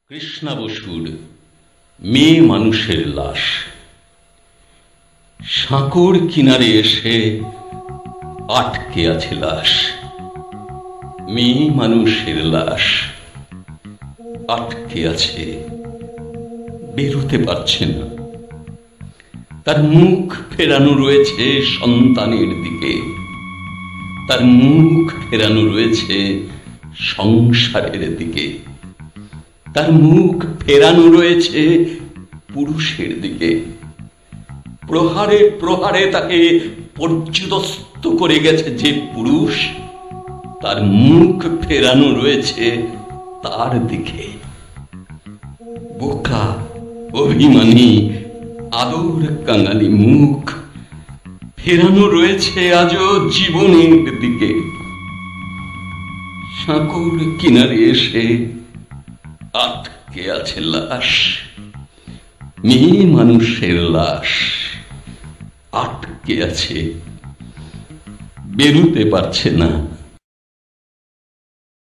কৃষ্ণা বসুর মেয়ে মানুষের লাশ। সাঁকোর কিনারে এসে আটকে আছে লাশ, মেয়ে মানুষের লাশ আটকে আছে, বেরোতে পারছে না। তার মুখ ফেরানো রয়েছে সন্তানের দিকে, তার মুখ ফেরানো রয়েছে সংসারের দিকে, তার মুখ ফেরানো রয়েছে পুরুষের দিকে। প্রহারে প্রহারে তাকে পর্যুদস্ত করে গেছে যে পুরুষ, তার মুখ ফেরানো রয়েছে তার দিকে। বোকা অভিমানী আদর কাঙালি মুখ ফেরানো রয়েছে আজও জীবনের দিকে। সাঁকোর কিনারে এসে আটকে আছে লাশ, মেয়ে মানুষের লাশ আটকে আছে, বেরোতে পারছে না।